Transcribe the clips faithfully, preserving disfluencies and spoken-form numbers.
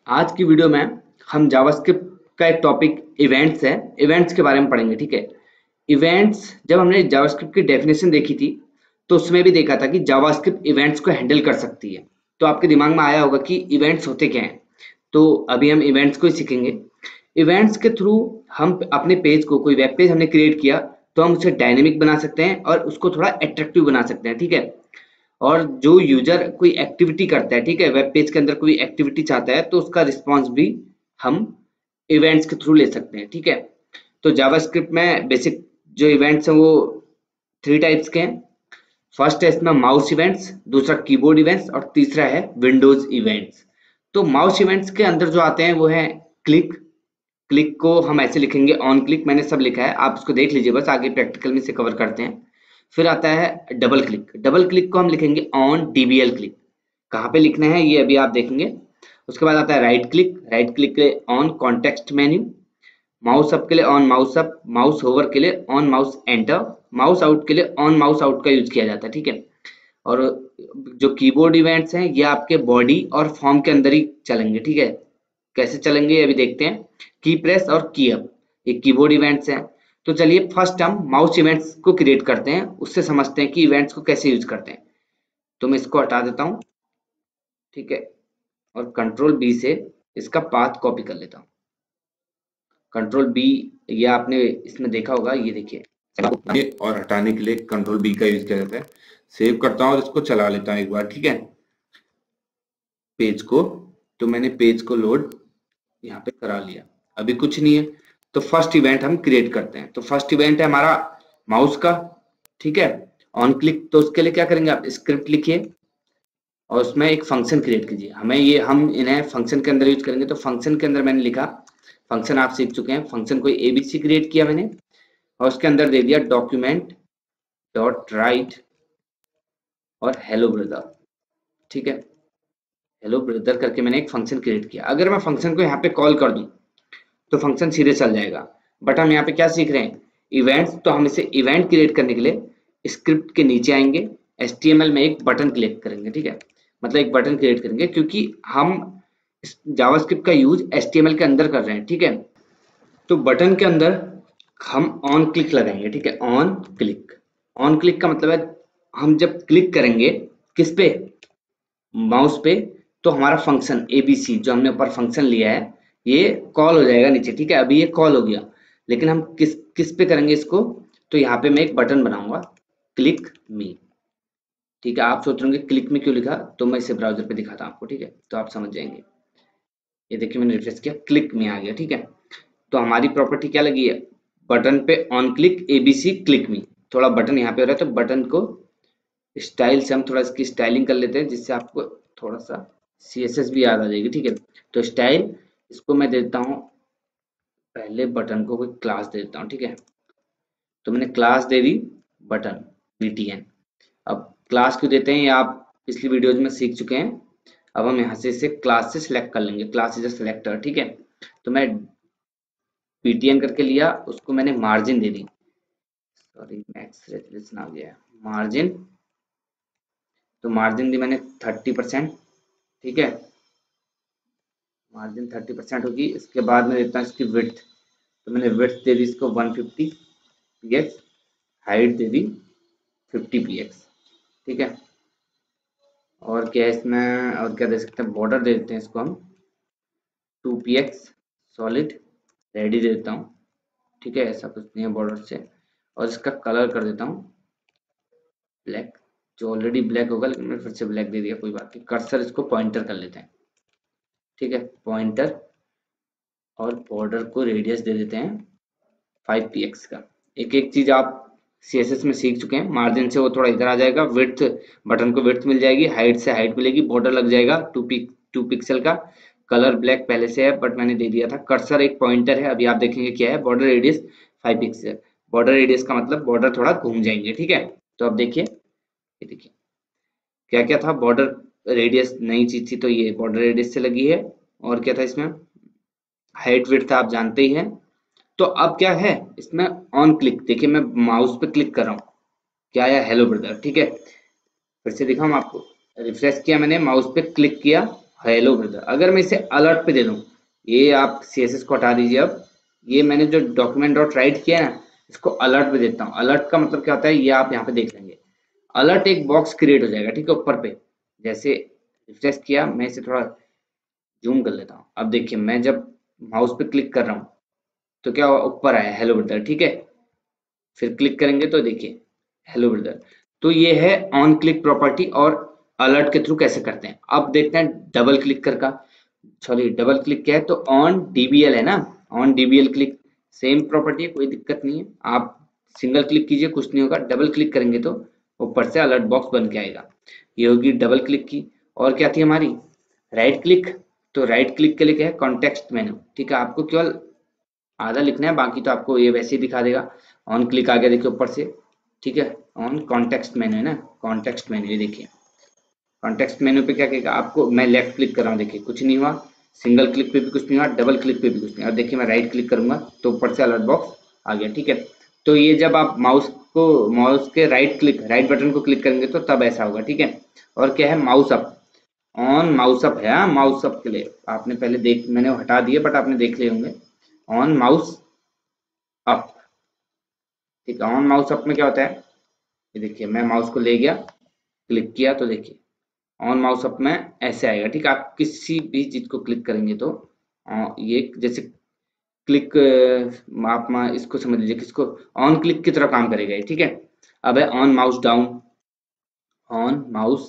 आज की वीडियो में हम जावास्क्रिप्ट का एक टॉपिक इवेंट्स है, इवेंट्स के बारे में पढ़ेंगे। ठीक है, इवेंट्स जब हमने जावास्क्रिप्ट की डेफिनेशन देखी थी तो उसमें भी देखा था कि जावास्क्रिप्ट इवेंट्स को हैंडल कर सकती है। तो आपके दिमाग में आया होगा कि इवेंट्स होते क्या हैं। तो अभी हम इवेंट्स को ही सीखेंगे। इवेंट्स के थ्रू हम अपने पेज को, कोई वेब पेज हमने क्रिएट किया तो हम उसे डायनेमिक बना सकते हैं और उसको थोड़ा अट्रैक्टिव बना सकते हैं। ठीक है, और जो यूजर कोई एक्टिविटी करता है, ठीक है, वेब पेज के अंदर कोई एक्टिविटी चाहता है तो उसका रिस्पॉन्स भी हम इवेंट्स के थ्रू ले सकते हैं। ठीक है, तो जावास्क्रिप्ट में बेसिक जो इवेंट्स हैं वो थ्री टाइप्स के हैं। फर्स्ट है इसमें माउस इवेंट्स, दूसरा कीबोर्ड इवेंट्स और तीसरा है विंडोज इवेंट्स। तो माउस इवेंट्स के अंदर जो आते हैं वो है क्लिक। क्लिक को हम ऐसे लिखेंगे ऑन क्लिक, मैंने सब लिखा है, आप इसको देख लीजिए, बस आगे प्रैक्टिकल में से कवर करते हैं। फिर आता है डबल क्लिक। डबल क्लिक को हम लिखेंगे ऑन डीबीएल क्लिक। कहाँ पे लिखना है ये अभी आप देखेंगे। उसके बाद आता है राइट क्लिक। राइट क्लिक के लिए on context menu. Mouse up के लिए on mouse up. Mouse hover के लिए on mouse enter. Mouse out के लिए ऑन माउस आउट का यूज किया जाता है। ठीक है, और जो कीबोर्ड इवेंट्स हैं ये आपके बॉडी और फॉर्म के अंदर ही चलेंगे। ठीक है, कैसे चलेंगे ये अभी देखते हैं। की प्रेस और की अप ये कीबोर्ड इवेंट्स हैं। तो चलिए फर्स्ट हम माउस इवेंट्स को क्रिएट करते हैं, उससे समझते हैं कि इवेंट्स को कैसे यूज करते हैं। तो मैं इसको हटा देता हूँ। ठीक है, और कंट्रोल बी से इसका पाथ कॉपी कर लेता हूँ। कंट्रोल बी, ये आपने इसमें देखा होगा, ये देखिए। और हटाने के लिए कंट्रोल बी का यूज किया जाता है। सेव करता हूँ और इसको चला लेता हूँ एक बार। ठीक है, पेज को, तो मैंने पेज को लोड यहाँ पे करा लिया। अभी कुछ नहीं है, तो फर्स्ट इवेंट हम क्रिएट करते हैं। तो फर्स्ट इवेंट है हमारा माउस का। ठीक है, ऑन क्लिक। तो उसके लिए क्या करेंगे, आप स्क्रिप्ट लिखिए और उसमें एक फंक्शन क्रिएट कीजिए। हमें ये हम इन्हें फंक्शन के अंदर यूज करेंगे। तो फंक्शन के अंदर मैंने लिखा, फंक्शन आप सीख चुके हैं, फंक्शन कोई एबीसी क्रिएट किया मैंने और उसके अंदर दे दिया डॉक्यूमेंट डॉट राइट और हेलो ब्रदर। ठीक है, हेलो ब्रदर करके मैंने एक फंक्शन क्रिएट किया। अगर मैं फंक्शन को यहाँ पे कॉल कर दूं तो फंक्शन सीधे चल जाएगा। बट हम यहाँ पे क्या सीख रहे हैं, इवेंट्स। तो हम इसे इवेंट क्रिएट करने के लिए स्क्रिप्ट के नीचे आएंगे, एचटीएमएल में एक बटन क्लिक करेंगे। ठीक है, मतलब एक बटन क्रिएट करेंगे क्योंकि हम जावास्क्रिप्ट का यूज एचटीएमएल के अंदर कर रहे हैं। ठीक है, तो बटन के अंदर हम ऑन क्लिक लगाएंगे। ठीक है, ऑन क्लिक। ऑन क्लिक का मतलब है हम जब क्लिक करेंगे किस पे, माउस पे, तो हमारा फंक्शन एबीसी जो हमने ऊपर फंक्शन लिया है ये कॉल हो जाएगा नीचे। ठीक है, अभी ये कॉल हो गया, लेकिन हम किस किस पे करेंगे इसको, तो यहाँ पे मैं एक बटन बनाऊंगा, क्लिक मी। ठीक है, आप सोच रहे होंगे क्लिक मी क्यों लिखा, तो मैं इसे ब्राउजर पे दिखाता हूँ आपको। ठीक है, तो आप समझ जाएंगे। ये देखिए मैंने रिफ्रेश किया, क्लिक मी आ गया। ठीक है, तो हमारी प्रॉपर्टी क्या लगी है, बटन पे on click ABC click me. थोड़ा बटन यहाँ पे हो रहा है तो बटन को स्टाइल से हम थोड़ा इसकी स्टाइलिंग कर लेते हैं जिससे आपको थोड़ा सा सीएसएस भी याद आ जाएगी। ठीक है, तो स्टाइल, इसको मैं देता हूँ, पहले बटन को कोई क्लास दे देता हूँ। ठीक है, तो मैंने क्लास दे दी बटन बीटीएन। अब क्लास क्यों देते हैं ये आप पिछली वीडियोज में सीख चुके हैं। अब हम यहाँ से इसे क्लास से सिलेक्ट कर लेंगे, क्लास इज अ सिलेक्टर। ठीक है, तो मैं बीटीएन करके लिया, उसको मैंने मार्जिन दे दी, सॉरी मैक्स रेजोल्यूशन आ गया, मार्जिन। तो मार्जिन दी मैंने थर्टी परसेंट। ठीक है, मार्जिन थर्टी परसेंट होगी। इसके बाद मैं देता हूँ इसकी विड्थ, तो मैंने विड्थ दे दी इसको वन फिफ्टी पीएक्स, हाइट दे दी फिफ्टी पीएक्स। ठीक है, और क्या है इसमें, और क्या दे सकते हैं, बॉर्डर दे देते हैं इसको हम टू पीएक्स सॉलिड, रेडी दे देता हूँ। ठीक है, ऐसा कुछ नहीं है बॉर्डर से। और इसका कलर कर देता हूँ ब्लैक, जो ऑलरेडी ब्लैक होगा लेकिन मैंने फिर से ब्लैक दे दिया, कोई बात नहीं। कर्सर इसको पॉइंटर कर लेते हैं। ठीक है, पॉइंटर, और बॉर्डर को रेडियस दे देते हैं फाइव पीएक्स का। एक एक चीज आप सीएसएस में सीख चुके हैं। मार्जिन से वो थोड़ा इधर आ जाएगा, विड्थ, बटन को विड्थ मिल जाएगी, हाइट से हाइट मिलेगी, बॉर्डर लग जाएगा टू पिक टू पिक्सल का। कलर ब्लैक पहले से है बट मैंने दे दिया था। कर्सर एक पॉइंटर है, अभी आप देखेंगे क्या है, border radius five pixel. Border radius का मतलब बॉर्डर थोड़ा घूम जाएंगे। ठीक है, तो अब देखिए, ये देखिए क्या क्या था, बॉर्डर रेडियस नई चीज थी तो ये बॉर्डर रेडियस से लगी है। और क्या था इसमें, हाइट विड्थ आप जानते ही हैं। तो अब क्या है इसमें, ऑन क्लिक, देखिए मैं माउस पे क्लिक कर रहा हूँ, क्या आया, हेलो ब्रदर। ठीक है, फिर से दिखाऊं आपको, रिफ्रेश किया मैंने, माउस पे क्लिक किया, हेलो ब्रदर। अगर मैं इसे अलर्ट पे दे दूं, ये आप सीएसएस को हटा दीजिए। अब ये मैंने जो डॉक्यूमेंट डॉट राइट किया है ना, इसको अलर्ट पे देता हूँ। अलर्ट का मतलब क्या होता है, ये आप यहाँ पे देख लेंगे। अलर्ट एक बॉक्स क्रिएट हो जाएगा, ठीक है, ऊपर पे। जैसे रिफ्रेश किया, मैं इसे थोड़ा जूम कर लेता हूँ। अब देखिए, मैं जब माउस पे क्लिक कर रहा हूँ तो क्या ऊपर आया, हेलो ब्रदर, ठीक है। फिर क्लिक करेंगे तो देखिए हेलो ब्रदर। तो ये है ऑन क्लिक प्रॉपर्टी, और अलर्ट के थ्रू कैसे करते हैं। अब देखते हैं डबल क्लिक कर का, सॉरी डबल क्लिक क्या है, तो ऑन डीबीएल है ना, on DBL click. Same property है, कोई दिक्कत नहीं है। आप सिंगल क्लिक कीजिए, कुछ नहीं होगा। डबल क्लिक करेंगे तो ऊपर से अलर्ट बॉक्स बन के आएगा। ये होगी डबल क्लिक की। और क्या थी हमारी, राइट क्लिक। तो राइट क्लिक के लिए क्या है, कॉन्टेक्स्ट मेनू, ठीक है। आपको केवल आधा लिखना है, बाकी तो आपको ये वैसे ही दिखा देगा। ऑन क्लिक आ गया, देखिए ऊपर से, ठीक है। ऑन कॉन्टेक्स्ट मेनू है ना, कॉन्टेक्स्ट मेनू, ये देखिए कॉन्टेक्स्ट मेनू पे क्या कहेगा आपको। मैं लेफ्ट क्लिक कर रहा हूँ, देखिए कुछ नहीं हुआ। सिंगल क्लिक पे भी कुछ नहीं हुआ, डबल क्लिक पे भी कुछ नहीं। और देखिए मैं राइट क्लिक करूंगा तो ऊपर से अलर्ट बॉक्स आ गया, ठीक है। तो ये जब आप माउस को, माउस के राइट क्लिक, राइट बटन को क्लिक करेंगे तो तब ऐसा होगा, ठीक है। और क्या है, mouse up, on mouse up है। माउस अप के लिए आपने पहले देख, मैंने वो हटा दिए बट आपने देख लिए होंगे। ऑन माउस अप, ठीक है। ऑन माउस अप में क्या होता है, ये देखिए मैं माउस को ले गया, क्लिक किया तो देखिए ऑन माउस अप में ऐसे आएगा, ठीक है। आप किसी भी चीज को क्लिक करेंगे तो अ, ये जैसे क्लिक, आप मा- इसको समझ लीजिए, किसको, ऑन क्लिक की तरह काम करेगा ये, ठीक है। अब है on mouse down, on mouse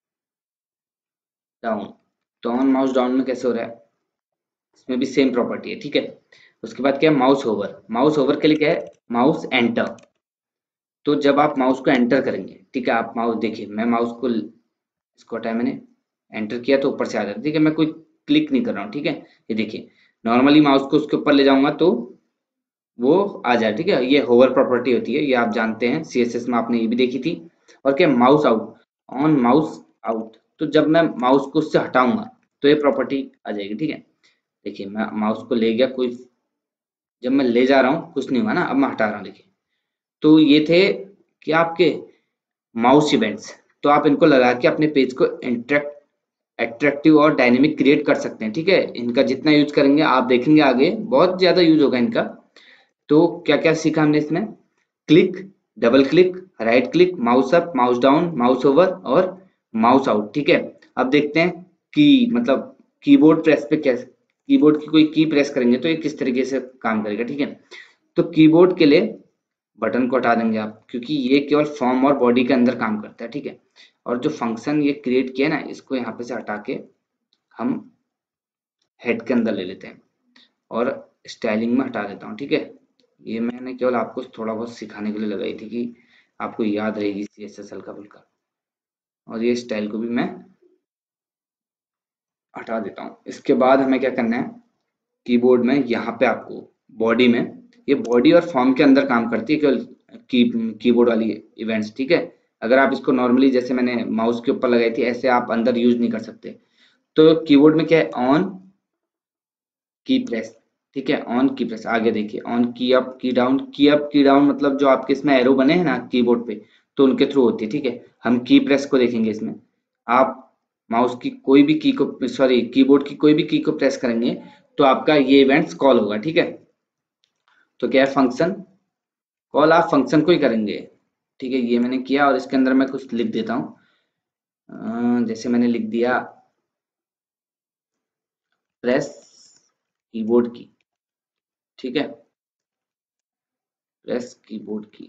down. तो ऑन माउस डाउन में कैसे हो रहा है, इसमें भी सेम प्रॉपर्टी है, ठीक है। उसके बाद क्या है, माउस ओवर। माउस ओवर के लिए क्या है, माउस एंटर। तो जब आप माउस को एंटर करेंगे, ठीक है, आप माउस देखिए, मैं माउस को, इसको हटाया मैंने, एंटर किया तो ऊपर से आ जाता है, ठीक है। मैं कोई क्लिक नहीं कर रहा हूँ, ठीक है। ये देखिए नॉर्मली माउस को उसके ऊपर ले जाऊंगा तो वो आ जाए, ठीक है। ये होवर प्रॉपर्टी होती है, ये आप जानते हैं, सीएसएस में आपने ये भी देखी थी। और क्या, mouse out, on mouse out. तो जब मैं माउस को उससे हटाऊंगा तो ये प्रॉपर्टी आ जाएगी, ठीक है। देखिए मैं माउस को ले गया, कोई, जब मैं ले जा रहा हूँ कुछ नहीं हुआ ना, अब मैं हटा रहा हूँ, देखिए। तो ये थे कि आपके माउस इवेंट्स। तो आप इनको लगा के अपने पेज को इंटरेक्ट अट्रैक्टिव और डायनेमिक क्रिएट कर सकते हैं, ठीक है। इनका जितना यूज करेंगे आप देखेंगे आगे बहुत ज्यादा यूज होगा इनका। तो क्या क्या सीखा हमने इसमें, click, double click, right click, mouse up, mouse down, mouse over और माउस आउट, ठीक है। अब देखते हैं कि मतलब कीबोर्ड प्रेस पे कैसे, कीबोर्ड की कोई की प्रेस करेंगे तो ये किस तरीके से काम करेगा, ठीक है। तो कीबोर्ड के लिए बटन को हटा देंगे आप, क्योंकि ये केवल फॉर्म और बॉडी के अंदर काम करता है, ठीक है। और जो फंक्शन ये क्रिएट किया ना, इसको यहाँ पे से हटा के हम हेड के अंदर ले लेते हैं और स्टाइलिंग में हटा देता हूँ, ठीक है। ये मैंने केवल आपको थोड़ा बहुत सिखाने के लिए लगाई थी कि आपको याद रहेगी सी एस एस हल्का फुल्का। और ये स्टाइल को भी मैं हटा देता हूँ। इसके बाद हमें क्या करना है, कीबोर्ड में यहाँ पे आपको बॉडी में, ये बॉडी और फॉर्म के अंदर काम करती है केवल की कीबोर्ड वाली इवेंट्स, ठीक है। अगर आप इसको नॉर्मली जैसे मैंने माउस के ऊपर लगाई थी ऐसे आप अंदर यूज नहीं कर सकते। तो कीबोर्ड में क्या है, ऑन की प्रेस, ठीक है। ऑन की प्रेस, आगे देखिए ऑन की अप की डाउन, की अप की डाउन मतलब जो आपके इसमें एरो बने हैं ना कीबोर्ड पे, तो उनके थ्रू होती है, ठीक है। हम की प्रेस को देखेंगे इसमें। आप माउस की कोई भी की को, सॉरी कीबोर्ड की कोई भी की को प्रेस करेंगे तो आपका ये इवेंट्स कॉल होगा, ठीक है। तो क्या है, फंक्शन कॉल, आप फंक्शन को ही करेंगे, ठीक है। ये मैंने किया और इसके अंदर मैं कुछ लिख देता हूँ। अ, जैसे मैंने लिख दिया प्रेस कीबोर्ड की, ठीक है, प्रेस कीबोर्ड की।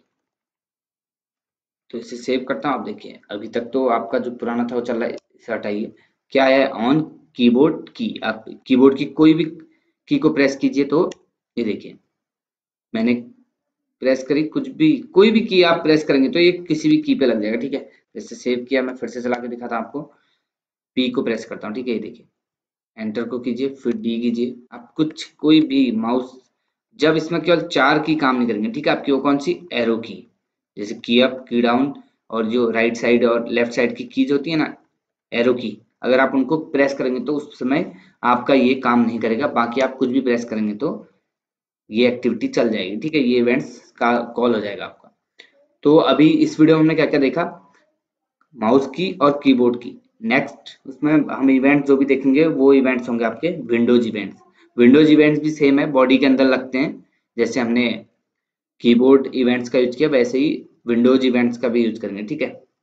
तो इसे सेव करता हूँ। आप देखिए अभी तक तो आपका जो पुराना था वो चल रहा है, इसे हटाइए। क्या है, ऑन कीबोर्ड की, आप कीबोर्ड की कोई भी की को प्रेस कीजिए तो ये देखिए मैंने प्रेस करी, कुछ भी कोई भी की आप प्रेस करेंगे तो ये किसी भी की पे लग जाएगा, ठीक है। जैसे सेव किया, मैं फिर से चला के दिखाता हूँ आपको। पी को प्रेस करता हूँ, ठीक है, ये देखिए एंटर को कीजिए, फिर डी कीजिए। आप कुछ कोई भी माउस, जब इसमें केवल चार की काम नहीं करेंगे, ठीक है। आपकी वो कौन सी, एरो की, जैसे की अप की डाउन, और जो राइट साइड और लेफ्ट साइड की कीज होती है ना, एरो की, अगर आप उनको प्रेस करेंगे तो उस समय आपका ये काम नहीं करेगा। बाकी आप कुछ भी प्रेस करेंगे तो ये एक्टिविटी चल जाएगी, ठीक है। ये इवेंट्स का कॉल हो जाएगा आपका। तो अभी इस वीडियो में हमने क्या क्या देखा, माउस की और कीबोर्ड की, नेक्स्ट उसमें हम इवेंट जो भी देखेंगे वो इवेंट्स होंगे आपके विंडोज इवेंट्स। विंडोज इवेंट्स भी सेम है, बॉडी के अंदर लगते हैं, जैसे हमने कीबोर्ड इवेंट्स का यूज किया वैसे ही विंडोज इवेंट्स का भी यूज करेंगे, ठीक है।